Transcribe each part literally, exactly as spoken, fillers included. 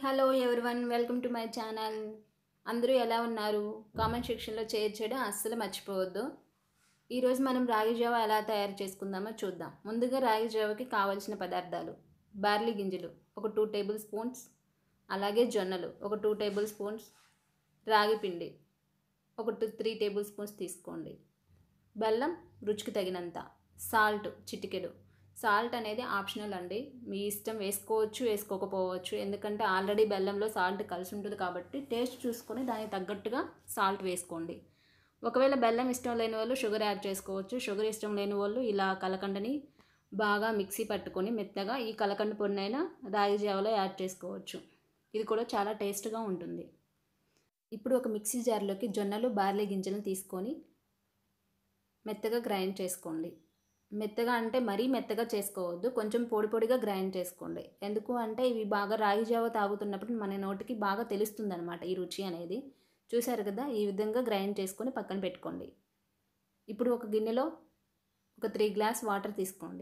Hello everyone, welcome to my channel. అందరూ ఎలా ఉన్నారు? కామెంట్ సెక్షన్లో షేర్ చేయడం అస్సలు మర్చిపోవద్దు. ఈరోజు మనం రాగి జావ ఎలా తయారు చేసుకుందామో చూద్దాం. ముందుగా రాగి జావకి కావాల్సిన పదార్థాలు: బార్లీ గింజలు ఒక టూ టేబుల్ స్పూన్స్, అలాగే జొన్నలు ఒక టూ టేబుల్ స్పూన్స్, రాగి పిండి ఒక టూ త్రీ టేబుల్ స్పూన్స్ తీసుకోండి. బెల్లం రుచికి తగినంత, సాల్ట్ చిటికెడు. సాల్ట్ అనేది ఆప్షనల్ అండి, మీ ఇష్టం, వేసుకోవచ్చు వేసుకోకపోవచ్చు. ఎందుకంటే ఆల్రెడీ బెల్లంలో సాల్ట్ కలిసి ఉంటుంది కాబట్టి టేస్ట్ చూసుకొని దానికి తగ్గట్టుగా సాల్ట్ వేసుకోండి. ఒకవేళ బెల్లం ఇష్టం లేని వాళ్ళు షుగర్ యాడ్ చేసుకోవచ్చు. షుగర్ ఇష్టం లేని వాళ్ళు ఇలా కలకండని బాగా మిక్సీ పట్టుకొని మెత్తగా ఈ కలకండ పొడినైనా రాగి జావలో యాడ్ చేసుకోవచ్చు. ఇది కూడా చాలా టేస్ట్గా ఉంటుంది. ఇప్పుడు ఒక మిక్సీ జార్లోకి జొన్నలు బార్లీ గింజలను తీసుకొని మెత్తగా గ్రైండ్ చేసుకోండి. మెత్తగా అంటే మరీ మెత్తగా చేసుకోవద్దు, కొంచెం పొడి పొడిగా గ్రైండ్ చేసుకోండి. ఎందుకు అంటే ఇవి బాగా రాగి జావ తాగుతున్నప్పుడు మన నోటికి బాగా తెలుస్తుంది అనమాట ఈ రుచి అనేది. చూసారు కదా, ఈ విధంగా గ్రైండ్ చేసుకొని పక్కన పెట్టుకోండి. ఇప్పుడు ఒక గిన్నెలో ఒక త్రీ గ్లాస్ వాటర్ తీసుకోండి.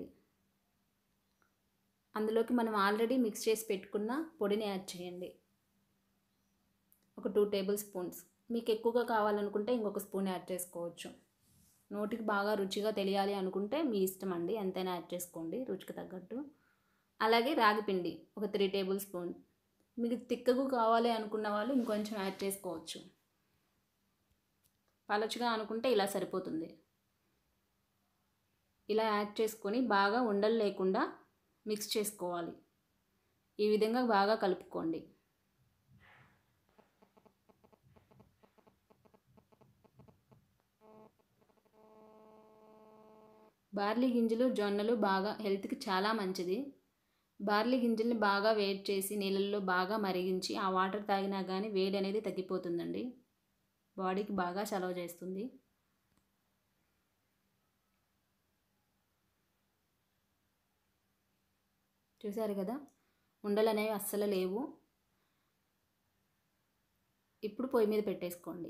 అందులోకి మనం ఆల్రెడీ మిక్స్ చేసి పెట్టుకున్న పొడిని యాడ్ చేయండి. ఒక టూ టేబుల్ స్పూన్స్. మీకు ఎక్కువగా కావాలనుకుంటే ఇంకొక స్పూన్ యాడ్ చేసుకోవచ్చు. నోటికి బాగా రుచిగా తెలియాలి అనుకుంటే మీ ఇష్టం అండి, ఎంతైనా యాడ్ చేసుకోండి రుచికి తగ్గట్టు. అలాగే రాగి పిండి ఒక త్రీ టేబుల్ స్పూన్. మీకు తిక్కగా కావాలి అనుకున్న వాళ్ళు ఇంకొంచెం యాడ్ చేసుకోవచ్చు. పలచగా అనుకుంటే ఇలా సరిపోతుంది. ఇలా యాడ్ చేసుకొని బాగా ఉండలు లేకుండా మిక్స్ చేసుకోవాలి. ఈ విధంగా బాగా కలుపుకోండి. బార్లీ గింజలు జొన్నలు బాగా హెల్త్కి చాలా మంచిది. బార్లీ గింజల్ని బాగా వేడి చేసి నీళ్ళల్లో బాగా మరిగించి ఆ వాటర్ తాగినా కానీ వేడి అనేది తగ్గిపోతుందండి, బాడీకి బాగా చలవ చేస్తుంది. చూసారు కదా, ఉండలు అనేవి అస్సలు లేవు. ఇప్పుడు పొయ్యి మీద పెట్టేసుకోండి.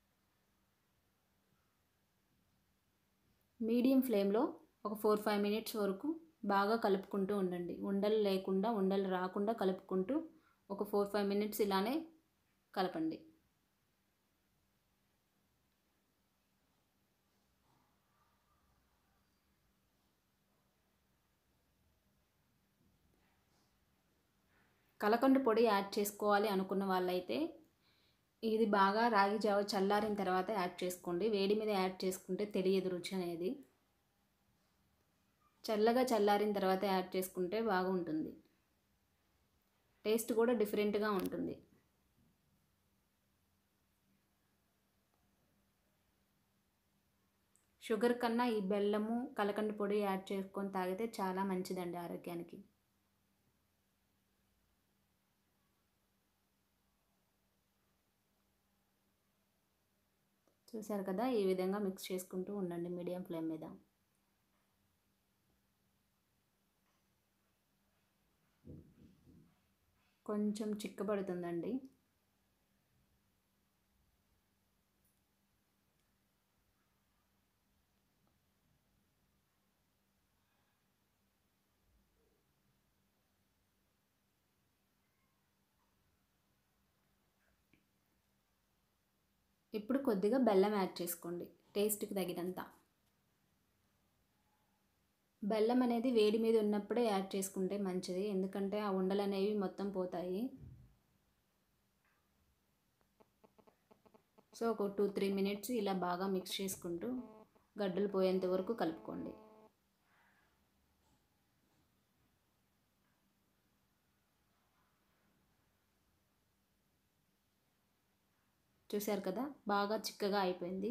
మీడియం ఫ్లేమ్లో ఒక ఫోర్ ఫైవ్ మినిట్స్ వరకు బాగా కలుపుకుంటూ ఉండండి. ఉండలు లేకుండా ఉండలు రాకుండా కలుపుకుంటూ ఒక ఫోర్ ఫైవ్ మినిట్స్ ఇలానే కలపండి. కలకండ పొడి యాడ్ చేసుకోవాలి అనుకున్న వాళ్ళైతే ఇది బాగా రాగి జావ చల్లారిన తర్వాత యాడ్ చేసుకోండి. వేడి మీద యాడ్ చేసుకుంటే తెలియదు రుచి అనేది. చల్లగా చల్లారిన తర్వాత యాడ్ చేసుకుంటే బాగుంటుంది, టేస్ట్ కూడా డిఫరెంట్గా ఉంటుంది. షుగర్ కన్నా ఈ బెల్లము కలకండ పొడి యాడ్ చేసుకొని తాగితే చాలా మంచిదండి ఆరోగ్యానికి. చూసారు కదా, ఈ విధంగా మిక్స్ చేసుకుంటూ ఉండండి మీడియం ఫ్లేమ్ మీద. కొంచెం చిక్కబడుతుందండి. ఇప్పుడు కొద్దిగా బెల్లం యాడ్ చేసుకోండి టేస్ట్కి తగినంత. బెల్లం అనేది వేడి మీద ఉన్నప్పుడే యాడ్ చేసుకుంటే మంచిది, ఎందుకంటే ఆ ఉండలు అనేవి మొత్తం పోతాయి. సో ఒక టూ త్రీ మినిట్స్ ఇలా బాగా మిక్స్ చేసుకుంటూ గడ్డలు పోయేంత వరకు కలుపుకోండి. చూసారు కదా, బాగా చిక్కగా అయిపోయింది.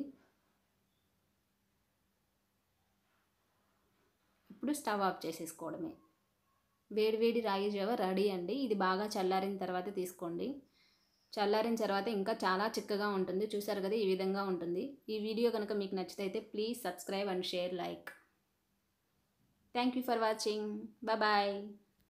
ఇప్పుడు స్టవ్ ఆఫ్ చేసేసుకోవడమే. వేడి వేడి రాగి జావ రెడీ అండి. ఇది బాగా చల్లారిన తర్వాత తీసుకోండి. చల్లారిన తర్వాత ఇంకా చాలా చిక్కగా ఉంటుంది. చూసారు కదా, ఈ విధంగా ఉంటుంది. ఈ వీడియో కనుక మీకు నచ్చితే please subscribe and share like. Thank you for watching. Bye bye.